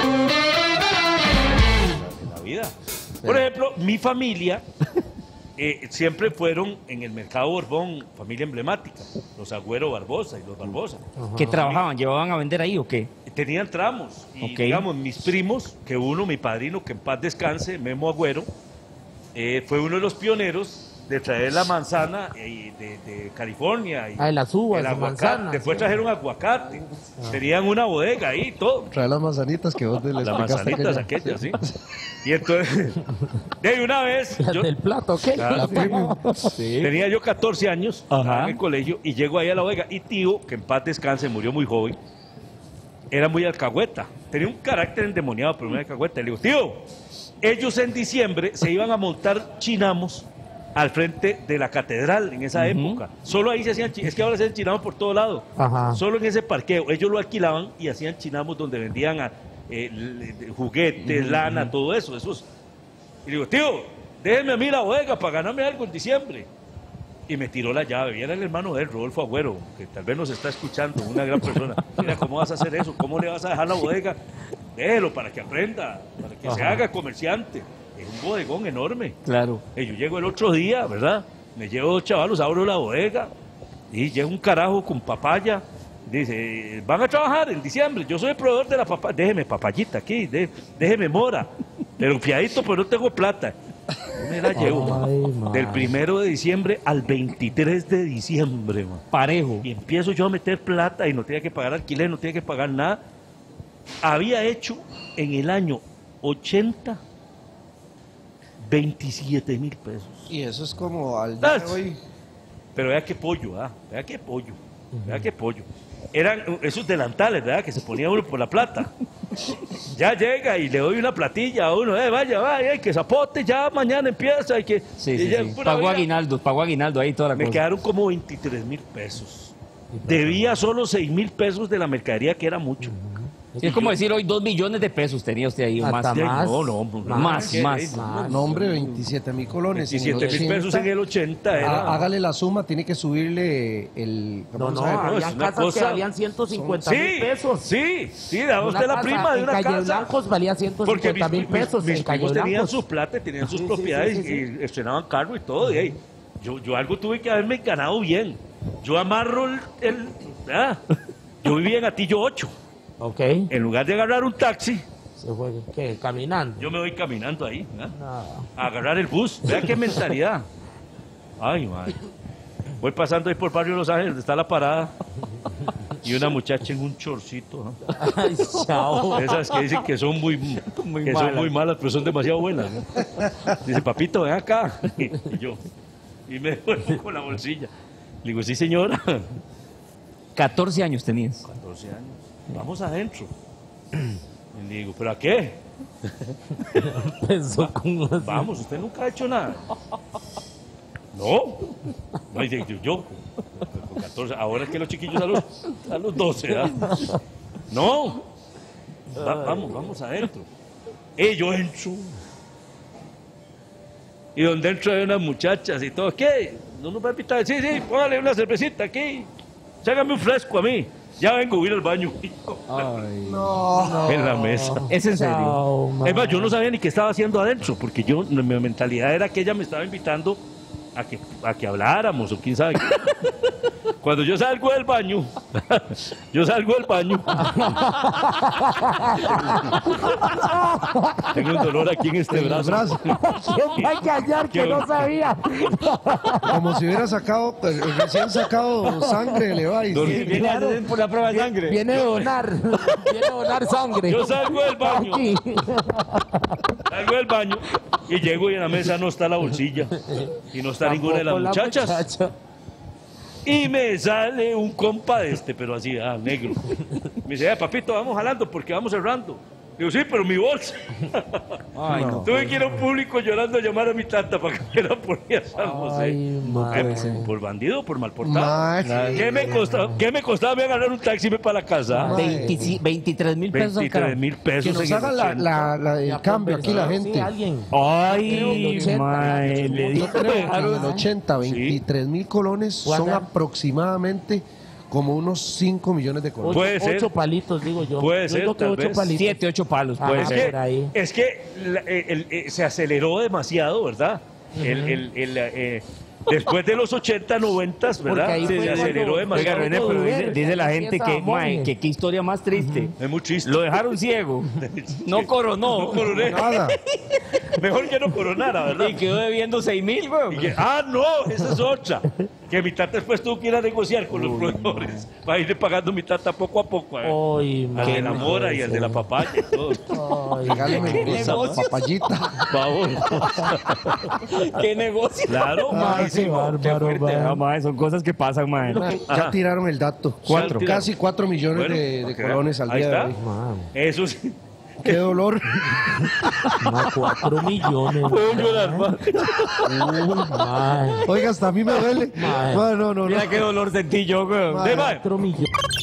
En la vida. Por ejemplo, mi familia siempre fueron en el Mercado Borbón, familia emblemática, los Agüero Barbosa y los Barbosa. ¿Qué trabajaban? ¿Llevaban a vender ahí o qué? Tenían tramos y, Ok. digamos, mis primos, que uno, mi padrino, que en paz descanse, Memo Agüero, fue uno de los pioneros de traer la manzana de California. Y las uvas, el las aguacate. manzanas. Después trajeron aguacate. Tenían una bodega ahí, todo. Trae las manzanitas que vos le Las explicaste manzanitas aquellas, sí. Y entonces, de una vez, Las yo, del plato, ¿qué? Claro, tenía yo 14 años, Ajá. estaba en el colegio, y llego ahí a la bodega. Y tío, que en paz descanse, murió muy joven, era muy alcahueta. Tenía un carácter endemoniado, pero muy alcahueta. Le digo, tío, ellos en diciembre se iban a montar chinamos al frente de la catedral en esa época. Solo ahí se hacían, es que ahora se hacen chinamos por todo lado. Ajá. Solo en ese parqueo. Ellos lo alquilaban y hacían chinamos donde vendían juguetes, lana, todo eso. Y digo, tío, déjeme a mí la bodega para ganarme algo en diciembre. Y me tiró la llave. Y era el hermano de él, Rodolfo Agüero, que tal vez nos está escuchando, una gran persona. Mira, ¿cómo vas a hacer eso? ¿Cómo le vas a dejar la bodega? Déjelo para que aprenda, para que se haga comerciante. Es un bodegón enorme. Claro. Y yo llego el otro día, ¿verdad? Me llevo dos chavalos, abro la bodega y llega un carajo con papaya. Dice, van a trabajar en diciembre. Yo soy el proveedor de la papaya. Déjeme papayita aquí, déjeme mora. Pero fiadito, pero no tengo plata. Yo me la llevo, Ay, man. man. Del 1 de diciembre al 23 de diciembre, man. Parejo. Y empiezo yo a meter plata y no tenía que pagar alquiler, no tenía que pagar nada. Había hecho en el año 80 27.000 pesos. Y eso es como al día de hoy. Pero vea qué pollo, vea qué pollo, vea qué pollo. Eran esos delantales, ¿verdad? Que se ponía uno por la plata. Ya llega y le doy una platilla a uno, vaya, que zapote, ya mañana empieza. Y que, Sí, y sí, ya, sí. pura vida. Pagó aguinaldo ahí toda la Me cosa. quedaron como 23.000 pesos. Debía solo 6.000 pesos de la mercadería, que era mucho. Sí, es como decir hoy 2 millones de pesos tenía usted ahí o más. Hasta más. Más. No, hombre, 27.000 colones. en el 17.000 pesos 80. en el 80 era. Hágale la suma, tiene que subirle el... No, vamos a ver, habían es una casas que cosa- valían 150.000 pesos. Sí, daba usted la casa prima de una en Calle casa. Blancos valía Porque 150.000 pesos mis en Calle primos tenían Blancos. su plata, tenían sus Sí, propiedades sí. y estrenaban carro y todo. Y hey, yo algo tuve que haberme ganado bien. Yo amarro yo vivía en Atillo 8. Ok. En lugar de agarrar un taxi, Se fue, ¿qué? Caminando. yo me voy caminando ahí, No. a agarrar el bus. Vea qué mentalidad. Ay, madre. Voy pasando ahí por Barrio Los Ángeles, donde está la parada. Y una muchacha en un chorcito. ¿No? Ay, chao. Esas que dicen que son muy malas. son muy malas, pero son demasiado buenas. ¿No? Dice, papito, ven acá. Y yo, y me devuelvo con la bolsilla. Le digo, sí, señora. 14 años tenías. 14 años. Vamos adentro. Y le digo, ¿pero a qué? Pensó como así. Vamos, usted nunca ha hecho nada. No. No, y yo, con 14, ahora es que los chiquillos a los 12, ¿verdad? No. Vamos adentro. Y yo entro. Y donde entro hay unas muchachas y todo. ¿Qué? ¿No nos va a invitar? Sí, póngale una cervecita aquí. Ságame un fresco a mí. Ya vengo a ir al baño. En la mesa. ¿Es en serio? Chao, man. Es más, yo no sabía ni qué estaba haciendo adentro, porque mi mentalidad era que ella me estaba invitando a que habláramos, o quién sabe. Cuando yo salgo del baño, tengo un dolor aquí en este en el brazo. brazo. ¿Quién va a callar que no sabía? Como si hubiera sacado, pues, recién sacado sangre, le va y Dormí bien. Claro. por la prueba de sangre. Viene a donar. Viene a donar sangre. Yo salgo del baño. Aquí. Salgo del baño y llego y en la mesa no está la bolsilla y no está ninguna de las Tampoco la muchachas. muchacha. Y me sale un compa pero así, negro. Me dice, papito, vamos jalando porque vamos cerrando. Digo, sí, pero mi bolsa. Ay, no. Tuve que ir a un público llorando a llamar a mi tanta para que me la ponía San José. Ay, madre. ¿Por bandido o por mal portado? Madre. ¿Qué me costaba a mí agarrar un taxi y irme para la casa? 23.000 pesos al carajo. 23.000 pesos. Que nos en el haga 80. el cambio aquí la Sí, gente. alguien. Ay, Creo que mae, le Yo digo. creo que en el 80, 23.000 colones son ¿Cuánto? aproximadamente como unos 5 millones de colones. Puede ser. 8 palitos, digo yo. Puede Yo ser, digo que tal 8 vez. palitos. 7, 8 palos, puede Ajá, ser. por ahí. Es que se aceleró demasiado, ¿verdad? Después de los 80, 90, Porque ¿verdad? ahí Se fue aceleró cuando- Oiga, demasiado. René, pero dice la gente Empieza que, a morir. mae, que qué historia más triste. Es muy triste. Lo dejaron ciego. No coronó. No coroné. Nada. Mejor que no coronara, ¿verdad? Y quedó debiendo 6,000, Y güey. no, esa es otra. Que mi tata después tuvo que ir a negociar con los proveedores para irle pagando mi tata poco a poco. Ay, Al de la madre, mora y al de la papaya y todo. Ay, Regáleme ¿Qué esa negocios? papayita. Favor. ¿Qué negocio? Claro, Ay, malísimo. qué bárbaro, Fuerte, mae. no, mae, son cosas que pasan, mae. Ya tiraron el dato. Cuatro. Casi 4 millones Bueno, de ok. colones al Ahí día de está. hoy. Man, Eso sí. Qué dolor. más 4 millones. Puedo llorar, man. Uy, man. Oiga, hasta a mí me duele. Mae. No, no, no. Mira qué dolor sentí yo, güey. De mae. 4 millones.